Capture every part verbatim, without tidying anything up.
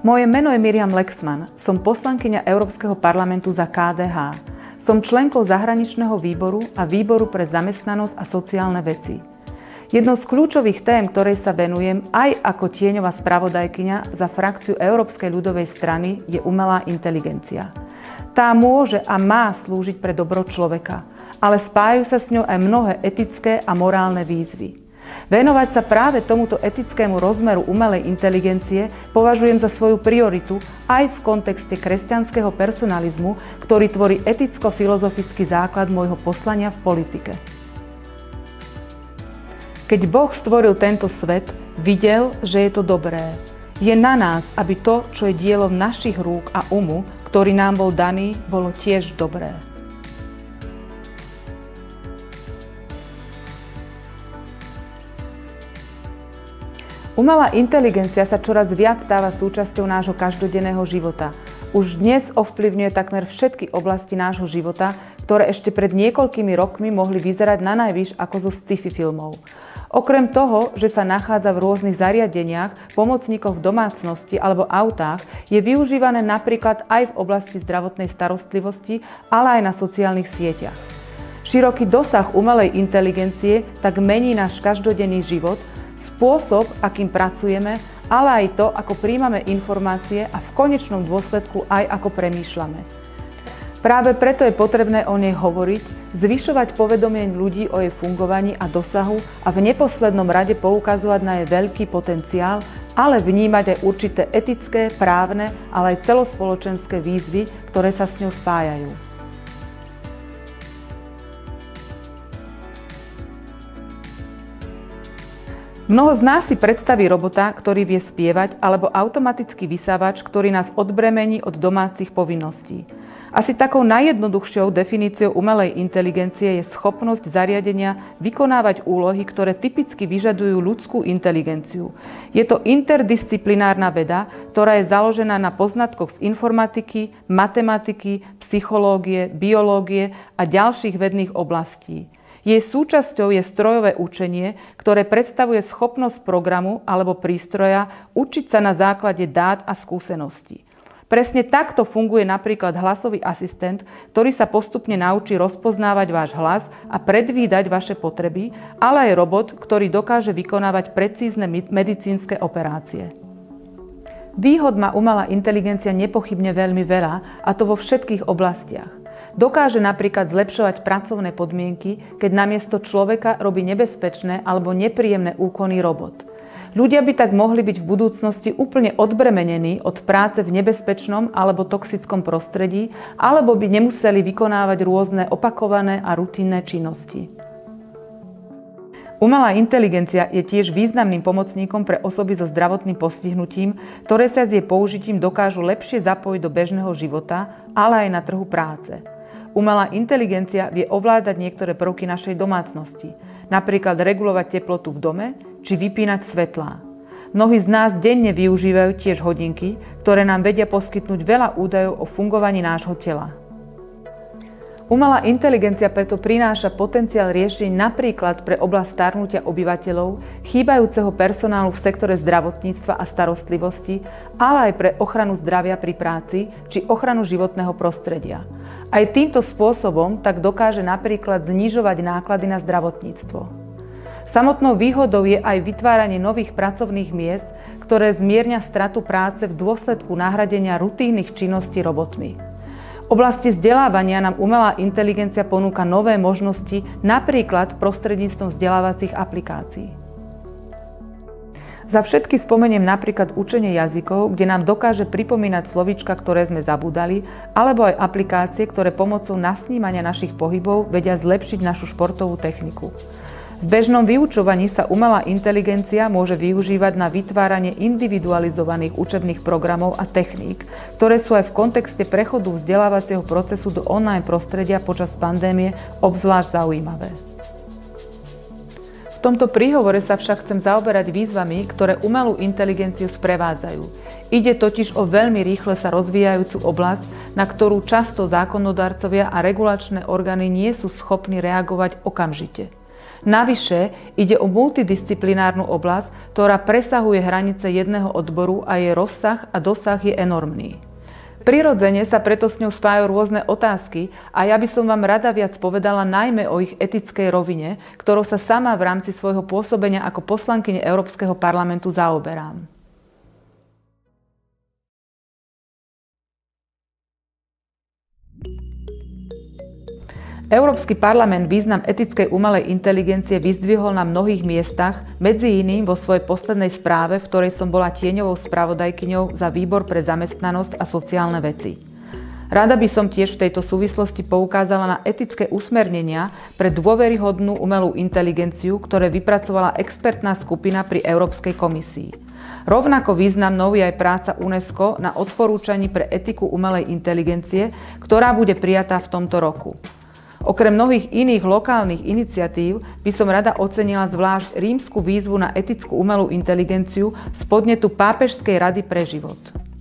Moje meno je Miriam Lexman, som poslankyňa Európskeho parlamentu za ká dé há. Som členkou zahraničného výboru a výboru pre zamestnanosť a sociálne veci. Jednou z kľúčových tém, ktorej sa venujem aj ako tieňová spravodajkyňa za frakciu Európskej ľudovej strany, je umelá inteligencia. Tá môže a má slúžiť pre dobro človeka, ale spájajú sa s ňou aj mnohé etické a morálne výzvy. Venovať sa práve tomuto etickému rozmeru umelej inteligencie považujem za svoju prioritu aj v kontexte kresťanského personalizmu, ktorý tvorí eticko-filozofický základ môjho poslania v politike. Keď Boh stvoril tento svet, videl, že je to dobré. Je na nás, aby to, čo je dielom našich rúk a umu, ktorý nám bol daný, bolo tiež dobré. Umelá inteligencia sa čoraz viac stáva súčasťou nášho každodenného života. Už dnes ovplyvňuje takmer všetky oblasti nášho života, ktoré ešte pred niekoľkými rokmi mohli vyzerať na najvyš ako zo sci-fi filmov. Okrem toho, že sa nachádza v rôznych zariadeniach, pomocníkoch v domácnosti alebo autách, je využívané napríklad aj v oblasti zdravotnej starostlivosti, ale aj na sociálnych sieťach. Široký dosah umelej inteligencie tak mení náš každodenný život, spôsob, akým pracujeme, ale aj to, ako príjmame informácie a v konečnom dôsledku aj ako premýšľame. Práve preto je potrebné o nej hovoriť, zvyšovať povedomie ľudí o jej fungovaní a dosahu a v neposlednom rade poukazovať na jej veľký potenciál, ale vnímať aj určité etické, právne, ale aj celospoločenské výzvy, ktoré sa s ňou spájajú. Mnoho z nás si predstaví robota, ktorý vie spievať, alebo automatický vysávač, ktorý nás odbremení od domácich povinností. Asi takou najjednoduchšou definíciou umelej inteligencie je schopnosť zariadenia vykonávať úlohy, ktoré typicky vyžadujú ľudskú inteligenciu. Je to interdisciplinárna veda, ktorá je založená na poznatkoch z informatiky, matematiky, psychológie, biológie a ďalších vedných oblastí. Jej súčasťou je strojové učenie, ktoré predstavuje schopnosť programu alebo prístroja učiť sa na základe dát a skúseností. Presne takto funguje napríklad hlasový asistent, ktorý sa postupne naučí rozpoznávať váš hlas a predvídať vaše potreby, ale aj robot, ktorý dokáže vykonávať precízne medicínske operácie. Výhod má umelá inteligencia nepochybne veľmi veľa, a to vo všetkých oblastiach. Dokáže napríklad zlepšovať pracovné podmienky, keď namiesto človeka robí nebezpečné alebo nepríjemné úkony robot. Ľudia by tak mohli byť v budúcnosti úplne odbremenení od práce v nebezpečnom alebo toxickom prostredí, alebo by nemuseli vykonávať rôzne opakované a rutinné činnosti. Umelá inteligencia je tiež významným pomocníkom pre osoby so zdravotným postihnutím, ktoré sa s jej použitím dokážu lepšie zapojiť do bežného života, ale aj na trhu práce. Umelá inteligencia vie ovládať niektoré prvky našej domácnosti, napríklad regulovať teplotu v dome či vypínať svetlá. Mnohí z nás denne využívajú tiež hodinky, ktoré nám vedia poskytnúť veľa údajov o fungovaní nášho tela. Umelá inteligencia preto prináša potenciál riešení napríklad pre oblasť starnutia obyvateľov, chýbajúceho personálu v sektore zdravotníctva a starostlivosti, ale aj pre ochranu zdravia pri práci či ochranu životného prostredia. Aj týmto spôsobom tak dokáže napríklad znižovať náklady na zdravotníctvo. Samotnou výhodou je aj vytváranie nových pracovných miest, ktoré zmiernia stratu práce v dôsledku nahradenia rutinných činností robotmi. V oblasti vzdelávania nám umelá inteligencia ponúka nové možnosti, napríklad prostredníctvom vzdelávacích aplikácií. Za všetky spomeniem napríklad učenie jazykov, kde nám dokáže pripomínať slovíčka, ktoré sme zabudali, alebo aj aplikácie, ktoré pomocou nasnímania našich pohybov vedia zlepšiť našu športovú techniku. V bežnom vyučovaní sa umelá inteligencia môže využívať na vytváranie individualizovaných učebných programov a techník, ktoré sú aj v kontexte prechodu vzdelávacieho procesu do online prostredia počas pandémie obzvlášť zaujímavé. V tomto príhovore sa však chcem zaoberať výzvami, ktoré umelú inteligenciu sprevádzajú. Ide totiž o veľmi rýchle sa rozvíjajúcu oblasť, na ktorú často zákonodarcovia a regulačné orgány nie sú schopní reagovať okamžite. Navyše ide o multidisciplinárnu oblasť, ktorá presahuje hranice jedného odboru a jej rozsah a dosah je enormný. Prirodzene sa preto s ňou spájajú rôzne otázky a ja by som vám rada viac povedala najmä o ich etickej rovine, ktorou sa sama v rámci svojho pôsobenia ako poslankyne Európskeho parlamentu zaoberám. Európsky parlament význam etickej umelej inteligencie vyzdvihol na mnohých miestach, medzi iným vo svojej poslednej správe, v ktorej som bola tieňovou spravodajkyňou za Výbor pre zamestnanosť a sociálne veci. Rada by som tiež v tejto súvislosti poukázala na etické usmernenia pre dôveryhodnú umelú inteligenciu, ktoré vypracovala expertná skupina pri Európskej komisii. Rovnako významnou je aj práca UNESCO na odporúčaní pre etiku umelej inteligencie, ktorá bude prijatá v tomto roku. Okrem mnohých iných lokálnych iniciatív by som rada ocenila zvlášť rímsku výzvu na etickú umelú inteligenciu z podnetu Pápežskej rady pre život.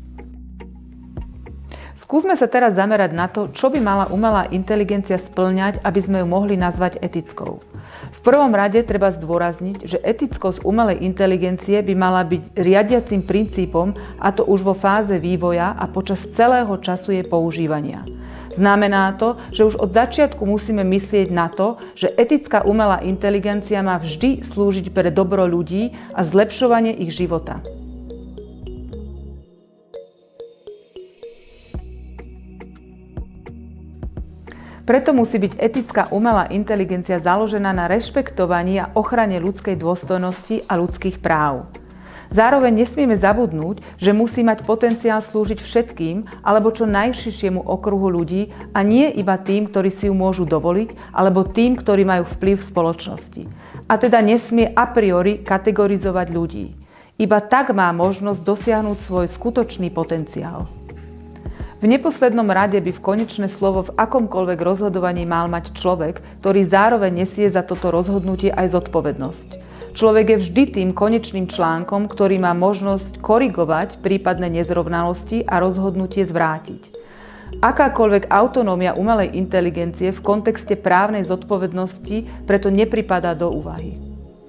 Skúsme sa teraz zamerať na to, čo by mala umelá inteligencia spĺňať, aby sme ju mohli nazvať etickou. V prvom rade treba zdôrazniť, že etickosť umelej inteligencie by mala byť riadiacim princípom, a to už vo fáze vývoja a počas celého času jej používania. Znamená to, že už od začiatku musíme myslieť na to, že etická umelá inteligencia má vždy slúžiť pre dobro ľudí a zlepšovanie ich života. Preto musí byť etická umelá inteligencia založená na rešpektovaní a ochrane ľudskej dôstojnosti a ľudských práv. Zároveň nesmieme zabudnúť, že musí mať potenciál slúžiť všetkým alebo čo najširšiemu okruhu ľudí a nie iba tým, ktorí si ju môžu dovoliť, alebo tým, ktorí majú vplyv v spoločnosti. A teda nesmie a priori kategorizovať ľudí. Iba tak má možnosť dosiahnuť svoj skutočný potenciál. V neposlednom rade by v konečné slovo v akomkoľvek rozhodovaní mal mať človek, ktorý zároveň nesie za toto rozhodnutie aj zodpovednosť. Človek je vždy tým konečným článkom, ktorý má možnosť korigovať prípadné nezrovnalosti a rozhodnutie zvrátiť. Akákoľvek autonómia umelej inteligencie v kontexte právnej zodpovednosti preto nepripadá do úvahy.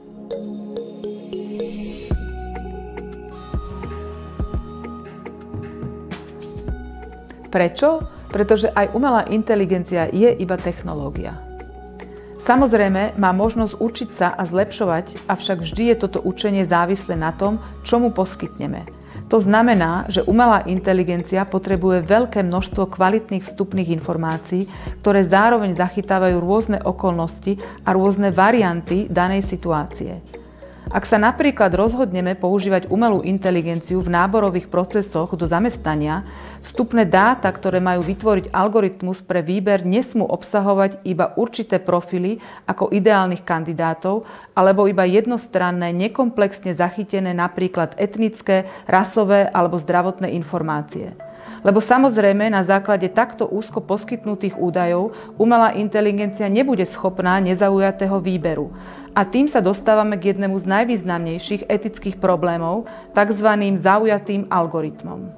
Prečo? Pretože aj umelá inteligencia je iba technológia. Samozrejme, má možnosť učiť sa a zlepšovať, avšak vždy je toto učenie závislé na tom, čo mu poskytneme. To znamená, že umelá inteligencia potrebuje veľké množstvo kvalitných vstupných informácií, ktoré zároveň zachytávajú rôzne okolnosti a rôzne varianty danej situácie. Ak sa napríklad rozhodneme používať umelú inteligenciu v náborových procesoch do zamestnania, vstupné dáta, ktoré majú vytvoriť algoritmus pre výber, nesmú obsahovať iba určité profily ako ideálnych kandidátov, alebo iba jednostranné, nekomplexne zachytené napríklad etnické, rasové alebo zdravotné informácie. Lebo samozrejme na základe takto úzko poskytnutých údajov umelá inteligencia nebude schopná nezaujatého výberu. A tým sa dostávame k jednému z najvýznamnejších etických problémov, tzv. Zaujatým algoritmom.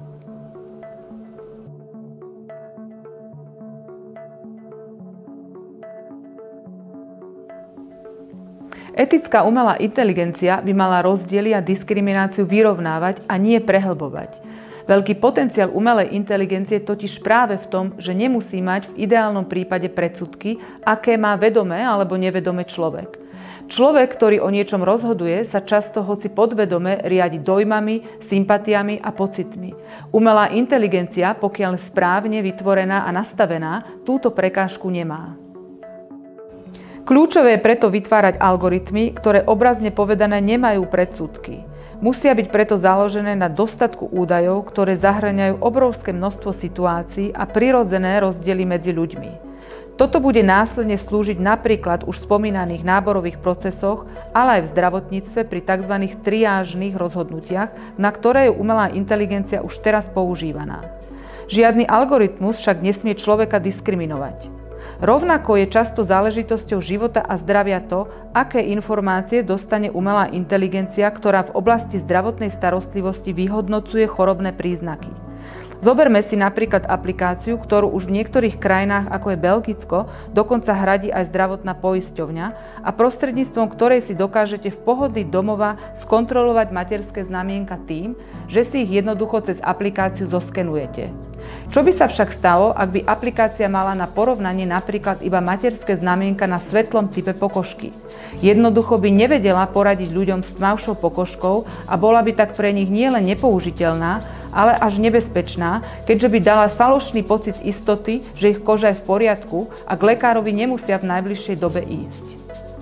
Etická umelá inteligencia by mala rozdiely a diskrimináciu vyrovnávať a nie prehlbovať. Veľký potenciál umelej inteligencie totiž práve v tom, že nemusí mať v ideálnom prípade predsudky, aké má vedomé alebo nevedomé človek. Človek, ktorý o niečom rozhoduje, sa často hoci podvedome riadi dojmami, sympatiami a pocitmi. Umelá inteligencia, pokiaľ správne vytvorená a nastavená, túto prekážku nemá. Kľúčové je preto vytvárať algoritmy, ktoré obrazne povedané nemajú predsudky. Musia byť preto založené na dostatku údajov, ktoré zahŕňajú obrovské množstvo situácií a prirodzené rozdiely medzi ľuďmi. Toto bude následne slúžiť napríklad už v spomínaných náborových procesoch, ale aj v zdravotníctve pri tzv. Triážnych rozhodnutiach, na ktoré je umelá inteligencia už teraz používaná. Žiadny algoritmus však nesmie človeka diskriminovať. Rovnako je často záležitosťou života a zdravia to, aké informácie dostane umelá inteligencia, ktorá v oblasti zdravotnej starostlivosti vyhodnocuje chorobné príznaky. Zoberme si napríklad aplikáciu, ktorú už v niektorých krajinách, ako je Belgicko, dokonca hradí aj zdravotná poisťovňa a prostredníctvom ktorej si dokážete v pohodlí domova skontrolovať materské znamienka tým, že si ich jednoducho cez aplikáciu zoskenujete. Čo by sa však stalo, ak by aplikácia mala na porovnanie napríklad iba materské znamienka na svetlom type pokožky? Jednoducho by nevedela poradiť ľuďom s tmavšou pokožkou a bola by tak pre nich nielen nepoužiteľná, ale až nebezpečná, keďže by dala falošný pocit istoty, že ich koža je v poriadku a k lekárovi nemusia v najbližšej dobe ísť.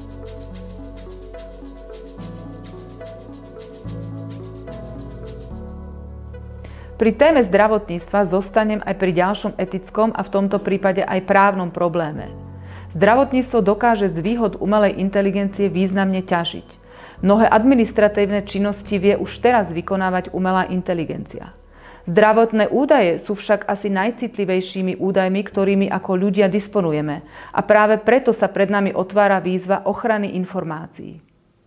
Pri téme zdravotníctva zostanem aj pri ďalšom etickom a v tomto prípade aj právnom probléme. Zdravotníctvo dokáže z výhod umelej inteligencie významne ťažiť. Mnohé administratívne činnosti vie už teraz vykonávať umelá inteligencia. Zdravotné údaje sú však asi najcitlivejšími údajmi, ktorými ako ľudia disponujeme, a práve preto sa pred nami otvára výzva ochrany informácií.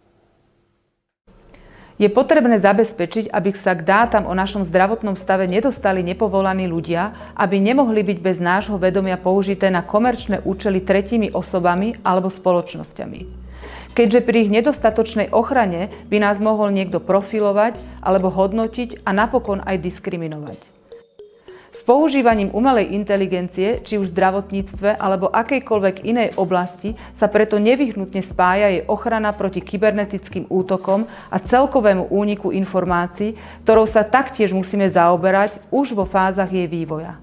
Je potrebné zabezpečiť, aby sa k dátam o našom zdravotnom stave nedostali nepovolaní ľudia, aby nemohli byť bez nášho vedomia použité na komerčné účely tretími osobami alebo spoločnosťami. Keďže pri ich nedostatočnej ochrane by nás mohol niekto profilovať alebo hodnotiť a napokon aj diskriminovať. S používaním umelej inteligencie, či už v zdravotníctve alebo akejkoľvek inej oblasti, sa preto nevyhnutne spája jej ochrana proti kybernetickým útokom a celkovému úniku informácií, ktorou sa taktiež musíme zaoberať už vo fázach jej vývoja.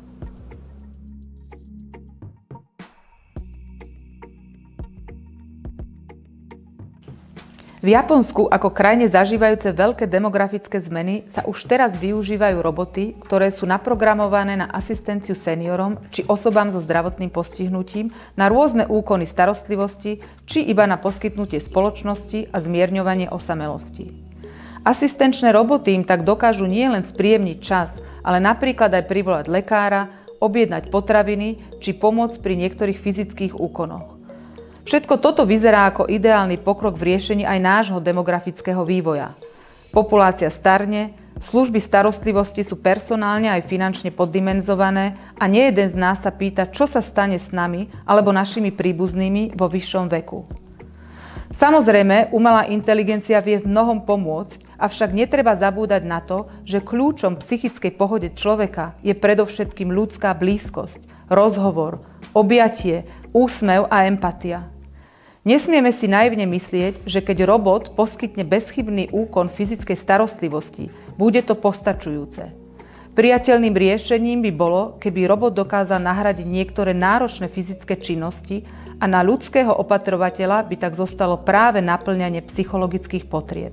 V Japonsku ako krajine zažívajúce veľké demografické zmeny sa už teraz využívajú roboty, ktoré sú naprogramované na asistenciu seniorom či osobám so zdravotným postihnutím, na rôzne úkony starostlivosti či iba na poskytnutie spoločnosti a zmierňovanie osamelosti. Asistenčné roboty im tak dokážu nielen spríjemniť čas, ale napríklad aj privolať lekára, objednať potraviny či pomôcť pri niektorých fyzických úkonoch. Všetko toto vyzerá ako ideálny pokrok v riešení aj nášho demografického vývoja. Populácia starne, služby starostlivosti sú personálne aj finančne poddimenzované a nejeden z nás sa pýta, čo sa stane s nami alebo našimi príbuznými vo vyššom veku. Samozrejme, umelá inteligencia vie v mnohom pomôcť, avšak netreba zabúdať na to, že kľúčom psychickej pohode človeka je predovšetkým ľudská blízkosť, rozhovor, objatie, úsmev a empatia. Nesmieme si naivne myslieť, že keď robot poskytne bezchybný úkon fyzickej starostlivosti, bude to postačujúce. Priateľným riešením by bolo, keby robot dokázal nahradiť niektoré náročné fyzické činnosti a na ľudského opatrovateľa by tak zostalo práve naplňanie psychologických potrieb.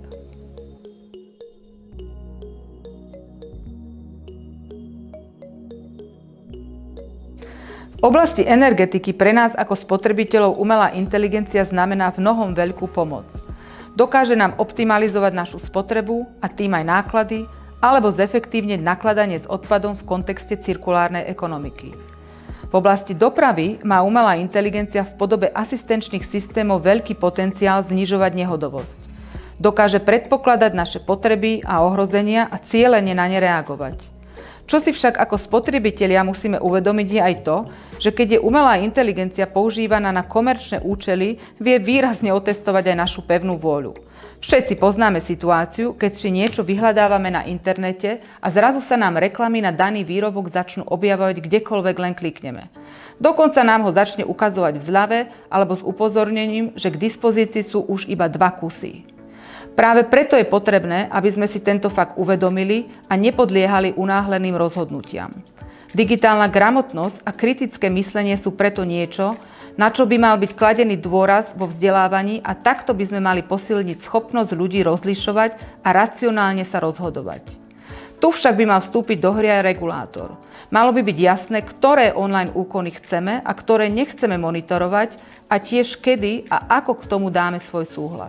V oblasti energetiky pre nás ako spotrebiteľov umelá inteligencia znamená v mnohom veľkú pomoc. Dokáže nám optimalizovať našu spotrebu a tým aj náklady, alebo zefektívniť nakladanie s odpadom v kontexte cirkulárnej ekonomiky. V oblasti dopravy má umelá inteligencia v podobe asistenčných systémov veľký potenciál znižovať nehodovosť. Dokáže predpokladať naše potreby a ohrozenia a cielene na ne reagovať. Čo si však ako spotrebitelia musíme uvedomiť je aj to, že keď je umelá inteligencia používaná na komerčné účely, vie výrazne otestovať aj našu pevnú vôľu. Všetci poznáme situáciu, keď si niečo vyhľadávame na internete a zrazu sa nám reklamy na daný výrobok začnú objavovať kdekoľvek len klikneme. Dokonca nám ho začne ukazovať v zľave alebo s upozornením, že k dispozícii sú už iba dva kusy. Práve preto je potrebné, aby sme si tento fakt uvedomili a nepodliehali unáhleným rozhodnutiam. Digitálna gramotnosť a kritické myslenie sú preto niečo, na čo by mal byť kladený dôraz vo vzdelávaní a takto by sme mali posilniť schopnosť ľudí rozlišovať a racionálne sa rozhodovať. Tu však by mal vstúpiť do hry aj regulátor. Malo by byť jasné, ktoré online úkony chceme a ktoré nechceme monitorovať a tiež kedy a ako k tomu dáme svoj súhlas.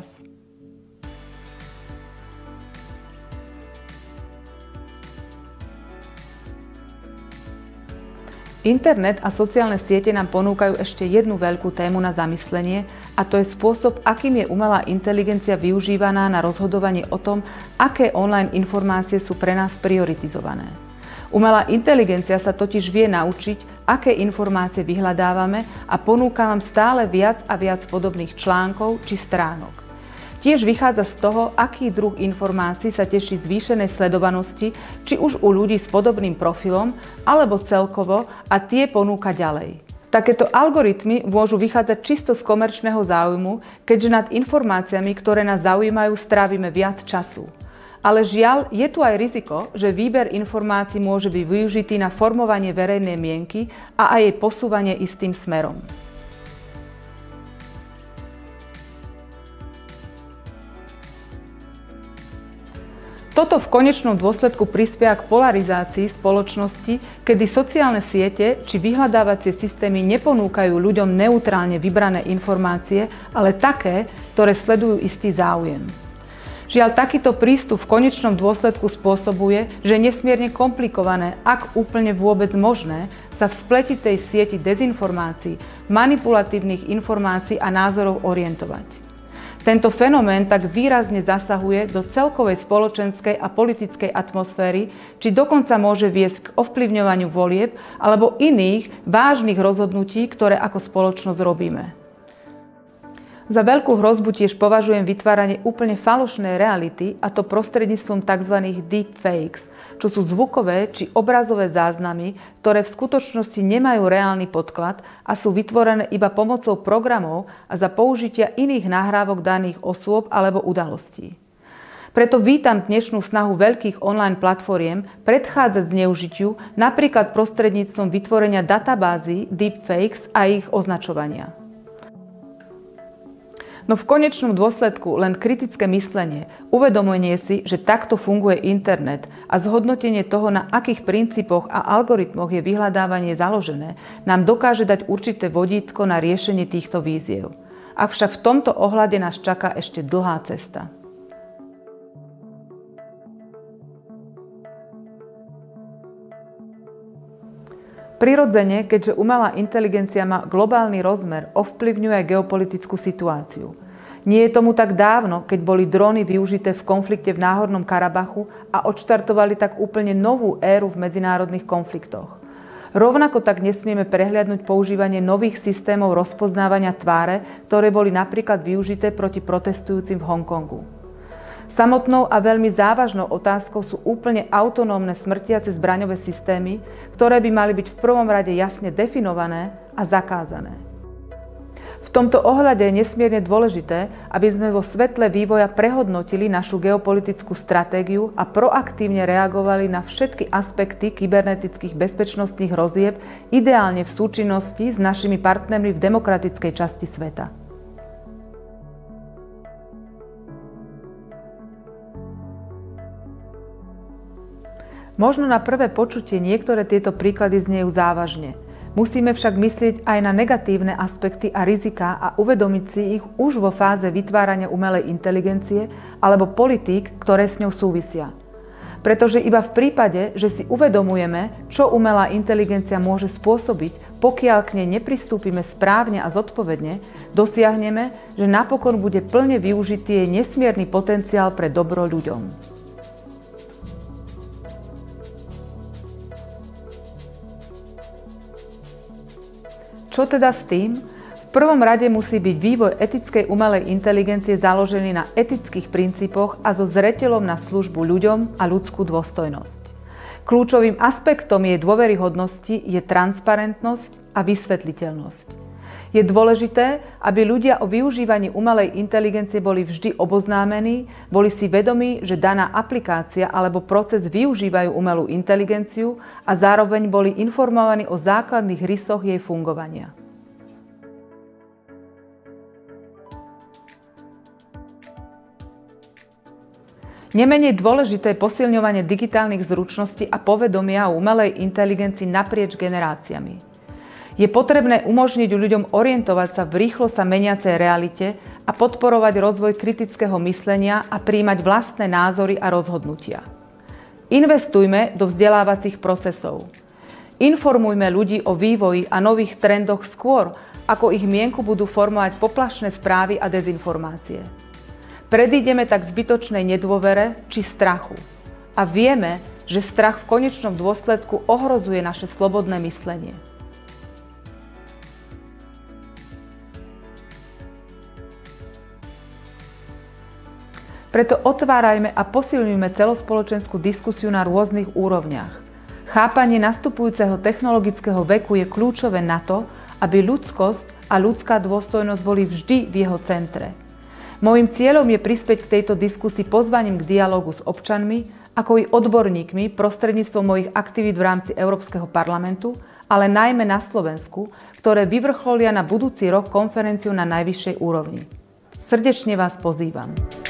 Internet a sociálne siete nám ponúkajú ešte jednu veľkú tému na zamyslenie a to je spôsob, akým je umelá inteligencia využívaná na rozhodovanie o tom, aké online informácie sú pre nás prioritizované. Umelá inteligencia sa totiž vie naučiť, aké informácie vyhľadávame a ponúka nám stále viac a viac podobných článkov či stránok. Tiež vychádza z toho, aký druh informácií sa teší zvýšenej sledovanosti, či už u ľudí s podobným profilom, alebo celkovo a tie ponúka ďalej. Takéto algoritmy môžu vychádzať čisto z komerčného záujmu, keďže nad informáciami, ktoré nás zaujímajú, strávime viac času. Ale žiaľ, je tu aj riziko, že výber informácií môže byť využitý na formovanie verejnej mienky a aj jej posúvanie istým smerom. Toto v konečnom dôsledku prispieva k polarizácii spoločnosti, kedy sociálne siete či vyhľadávacie systémy neponúkajú ľuďom neutrálne vybrané informácie, ale také, ktoré sledujú istý záujem. Žiaľ, takýto prístup v konečnom dôsledku spôsobuje, že je nesmierne komplikované, ak úplne vôbec možné, sa v spletitej sieti dezinformácií, manipulatívnych informácií a názorov orientovať. Tento fenomén tak výrazne zasahuje do celkovej spoločenskej a politickej atmosféry, či dokonca môže viesť k ovplyvňovaniu volieb alebo iných vážnych rozhodnutí, ktoré ako spoločnosť robíme. Za veľkú hrozbu tiež považujem vytváranie úplne falošnej reality, a to prostredníctvom tzv. Deepfakes, čo sú zvukové či obrazové záznamy, ktoré v skutočnosti nemajú reálny podklad a sú vytvorené iba pomocou programov a za použitia iných nahrávok daných osôb alebo udalostí. Preto vítam dnešnú snahu veľkých online platformiem predchádzať zneužitiu, napríklad prostredníctvom vytvorenia databázy deepfakes a ich označovania. No v konečnom dôsledku len kritické myslenie, uvedomenie si, že takto funguje internet a zhodnotenie toho, na akých princípoch a algoritmoch je vyhľadávanie založené, nám dokáže dať určité vodítko na riešenie týchto výziev. Avšak v tomto ohľade nás čaká ešte dlhá cesta. Prirodzene, keďže umelá inteligencia má globálny rozmer, ovplyvňuje geopolitickú situáciu. Nie je tomu tak dávno, keď boli dróny využité v konflikte v Náhornom Karabachu a odštartovali tak úplne novú éru v medzinárodných konfliktoch. Rovnako tak nesmieme prehliadnuť používanie nových systémov rozpoznávania tváre, ktoré boli napríklad využité proti protestujúcim v Hongkongu. Samotnou a veľmi závažnou otázkou sú úplne autonómne smrtiace zbraňové systémy, ktoré by mali byť v prvom rade jasne definované a zakázané. V tomto ohľade je nesmierne dôležité, aby sme vo svetle vývoja prehodnotili našu geopolitickú stratégiu a proaktívne reagovali na všetky aspekty kybernetických bezpečnostných hrozieb, ideálne v súčinnosti s našimi partnermi v demokratickej časti sveta. Možno na prvé počutie niektoré tieto príklady znejú závažne. Musíme však myslieť aj na negatívne aspekty a riziká a uvedomiť si ich už vo fáze vytvárania umelej inteligencie alebo politík, ktoré s ňou súvisia. Pretože iba v prípade, že si uvedomujeme, čo umelá inteligencia môže spôsobiť, pokiaľ k nej nepristúpime správne a zodpovedne, dosiahneme, že napokon bude plne využitý jej nesmierny potenciál pre dobro ľuďom. Čo teda s tým? V prvom rade musí byť vývoj etickej umelej inteligencie založený na etických princípoch a so zreteľom na službu ľuďom a ľudskú dôstojnosť. Kľúčovým aspektom jej dôveryhodnosti je transparentnosť a vysvetliteľnosť. Je dôležité, aby ľudia o využívaní umelej inteligencie boli vždy oboznámení, boli si vedomí, že daná aplikácia alebo proces využívajú umelú inteligenciu a zároveň boli informovaní o základných rysoch jej fungovania. Nemenej dôležité je posilňovanie digitálnych zručností a povedomia o umelej inteligencii naprieč generáciami. Je potrebné umožniť ľuďom orientovať sa v rýchlo sa meniacej realite a podporovať rozvoj kritického myslenia a prijímať vlastné názory a rozhodnutia. Investujme do vzdelávacích procesov. Informujme ľudí o vývoji a nových trendoch skôr, ako ich mienku budú formovať poplašné správy a dezinformácie. Predídeme tak zbytočnej nedôvere či strachu. A vieme, že strach v konečnom dôsledku ohrozuje naše slobodné myslenie. Preto otvárajme a posilňujme celospoločenskú diskusiu na rôznych úrovniach. Chápanie nastupujúceho technologického veku je kľúčové na to, aby ľudskosť a ľudská dôstojnosť boli vždy v jeho centre. Mojím cieľom je prispieť k tejto diskusii pozvaním k dialógu s občanmi, ako i odborníkmi prostredníctvom mojich aktivít v rámci Európskeho parlamentu, ale najmä na Slovensku, ktoré vyvrcholia na budúci rok konferenciu na najvyššej úrovni. Srdečne vás pozývam.